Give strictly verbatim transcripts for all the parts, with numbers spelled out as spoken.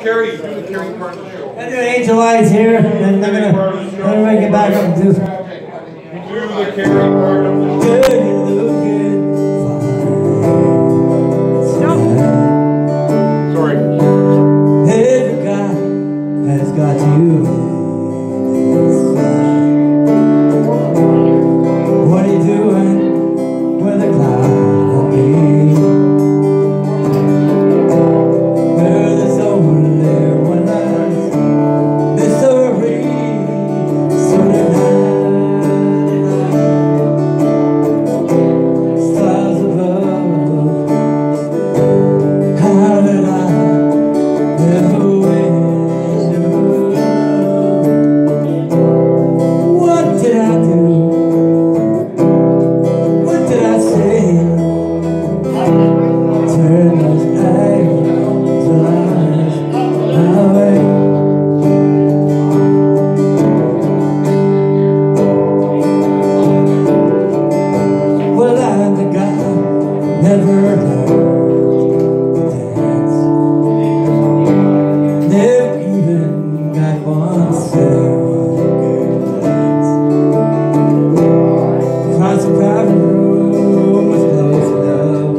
Carrie, do the Carrie part of the show. I'm doing Angel Eyes here, and then I'm gonna everybody get back up and do. Do the Carrie part of the show. Good, you look good. Sorry. Every guy has got you. What are you doing with a cloud of me? Girl, it's only one last mystery. So tonight, stars above, how did I ever win your love? What did I do? What did I say? Turn those eyes my way. Well, I'm the guy who never learned to dance. Never even got one single glance. Across the crowded room was close enough.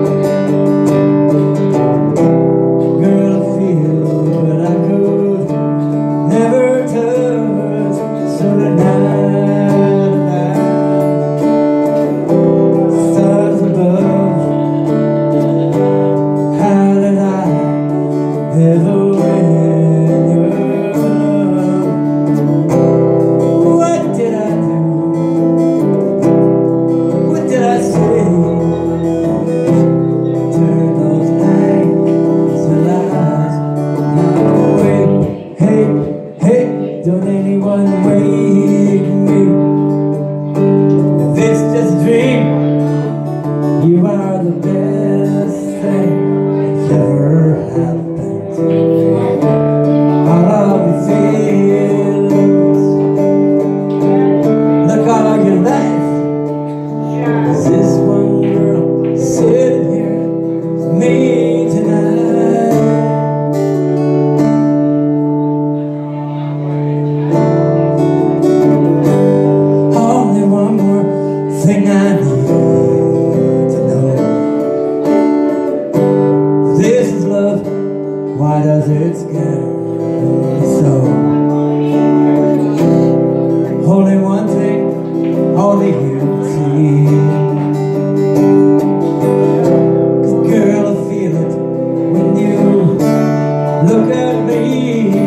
Girl, I feel but I could never touch. So tonight, stars above, how did I ever win your love? What did I do? What did I say? Turn those nights to lies my way. Hey, hey, don't anyone wake me. If it's just a dream, you are the best thing that's ever happened to me. All of your feelings, look all of your life. Is this one girl sitting here with me tonight? Only one more thing I need to know. This is love, why does it scare me so? Only one thing, only you see. Girl, I feel it when you look at me.